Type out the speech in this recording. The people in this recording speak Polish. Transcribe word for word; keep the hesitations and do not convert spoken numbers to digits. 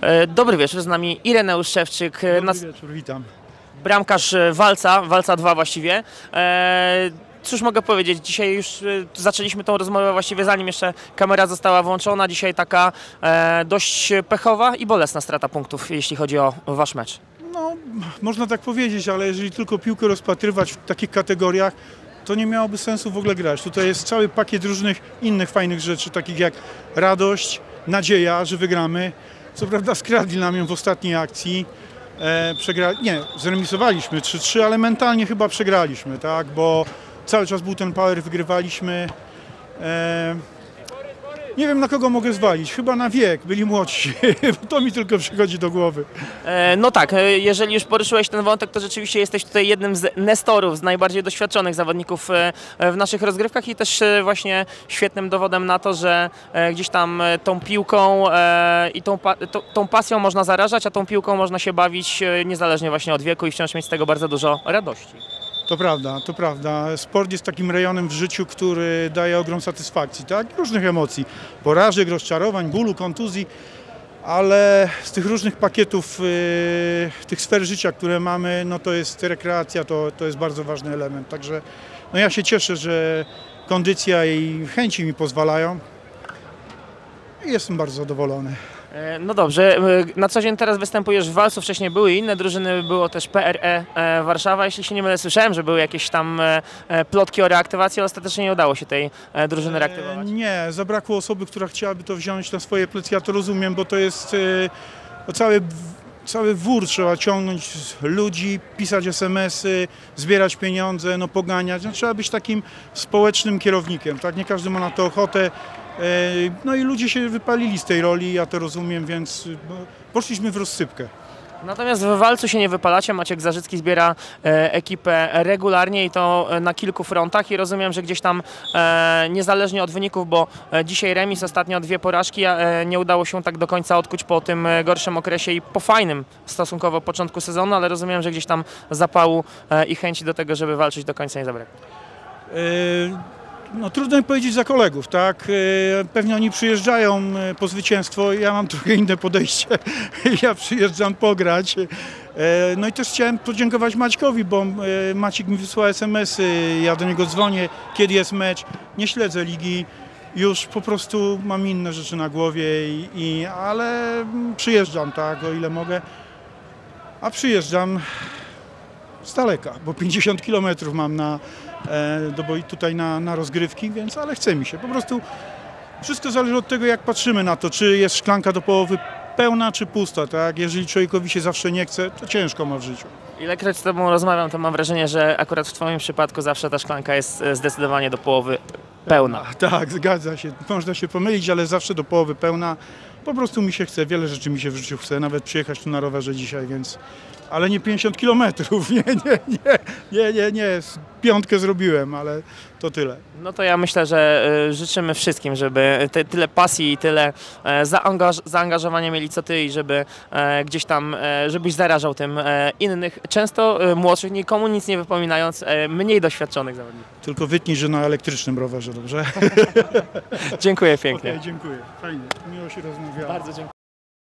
E, Dobry wieczór, z nami Ireneusz Szewczyk, Dobry nas, wieczór, witam. bramkarz Walca, Walca dwa właściwie. E, Cóż mogę powiedzieć, dzisiaj już e, zaczęliśmy tą rozmowę właściwie zanim jeszcze kamera została włączona. Dzisiaj taka e, dość pechowa i bolesna strata punktów, jeśli chodzi o wasz mecz. No, można tak powiedzieć, ale jeżeli tylko piłkę rozpatrywać w takich kategoriach, to nie miałoby sensu w ogóle grać. Tutaj jest cały pakiet różnych innych fajnych rzeczy, takich jak radość, nadzieja, że wygramy. Co prawda skradli nam ją w ostatniej akcji. E, przegra... Nie, zremisowaliśmy trzy trzy, ale mentalnie chyba przegraliśmy, tak? Bo cały czas był ten power, wygrywaliśmy. E, nie wiem, na kogo mogę zwalić. Chyba na wiek, byli młodsi. To mi tylko przychodzi do głowy. E, No tak, e, jeżeli już poruszyłeś ten wątek, to rzeczywiście jesteś tutaj jednym z nestorów, z najbardziej doświadczonych zawodników e, w naszych rozgrywkach i też e, właśnie świetnym dowodem na to, że e, gdzieś tam e, tą piłką e, i tą, pa- to- tą pasją można zarażać, a tą piłką można się bawić e, niezależnie właśnie od wieku i wciąż mieć z tego bardzo dużo radości. To prawda, to prawda. Sport jest takim rejonem w życiu, który daje ogrom satysfakcji, tak? Różnych emocji, porażek, rozczarowań, bólu, kontuzji, ale z tych różnych pakietów, yy, tych sfer życia, które mamy, no to jest rekreacja, to, to jest bardzo ważny element. Także no ja się cieszę, że kondycja i chęci mi pozwalają i jestem bardzo zadowolony. E, No dobrze, e, na co dzień teraz występujesz w Walcu, wcześniej były inne drużyny, było też P R E e, Warszawa, jeśli się nie mylę, słyszałem, że były jakieś tam e, e, plotki o reaktywacji, ale ostatecznie nie udało się tej e, drużyny reaktywować. E, Nie, zabrakło osoby, która chciałaby to wziąć na swoje plecy, ja to rozumiem, bo to jest e, o cały, cały wór trzeba ciągnąć z ludzi, pisać es em esy, zbierać pieniądze, no poganiać, no, trzeba być takim społecznym kierownikiem, tak, nie każdy ma na to ochotę. No i ludzie się wypalili z tej roli, ja to rozumiem, więc no, poszliśmy w rozsypkę. Natomiast w Walcu się nie wypalacie, Maciek Zarzycki zbiera e, ekipę regularnie i to e, na kilku frontach i rozumiem, że gdzieś tam e, niezależnie od wyników, bo e, dzisiaj remis, ostatnio dwie porażki, a e, nie udało się tak do końca odkuć po tym e, gorszym okresie i po fajnym stosunkowo początku sezonu, ale rozumiem, że gdzieś tam zapału e, i chęci do tego, żeby walczyć do końca nie zabrakło. Yy... No trudno mi powiedzieć za kolegów, tak? Pewnie oni przyjeżdżają po zwycięstwo, ja mam trochę inne podejście, ja przyjeżdżam pograć. No i też chciałem podziękować Maćkowi, bo Maciek mi wysłał es em esy, ja do niego dzwonię, kiedy jest mecz, nie śledzę ligi, już po prostu mam inne rzeczy na głowie, i, i, ale przyjeżdżam, tak, o ile mogę, a przyjeżdżam z daleka, bo pięćdziesiąt kilometrów mam na, do, tutaj na, na rozgrywki, więc ale chce mi się. Po prostu wszystko zależy od tego, jak patrzymy na to, czy jest szklanka do połowy pełna, czy pusta. Tak? Jeżeli człowiekowi się zawsze nie chce, to ciężko ma w życiu. Ilekroć z Tobą rozmawiam, to mam wrażenie, że akurat w Twoim przypadku zawsze ta szklanka jest zdecydowanie do połowy pełna. Tak, zgadza się. Można się pomylić, ale zawsze do połowy pełna. Po prostu mi się chce, wiele rzeczy mi się w życiu chce, nawet przyjechać tu na rowerze dzisiaj, więc... Ale nie pięćdziesiąt kilometrów, nie, nie, nie, nie, nie, nie, piątkę zrobiłem, ale to tyle. No to ja myślę, że y, życzymy wszystkim, żeby te, tyle pasji i tyle e, zaangaż, zaangażowania mieli co Ty i żeby e, gdzieś tam, e, żebyś zarażał tym e, innych, często e, młodszych, nikomu nic nie wypominając, e, mniej doświadczonych zawodników. Tylko wytnij, że na elektrycznym rowerze, dobrze? Dziękuję pięknie. Okay, dziękuję, fajnie, miło się rozmawiało. Bardzo dziękuję.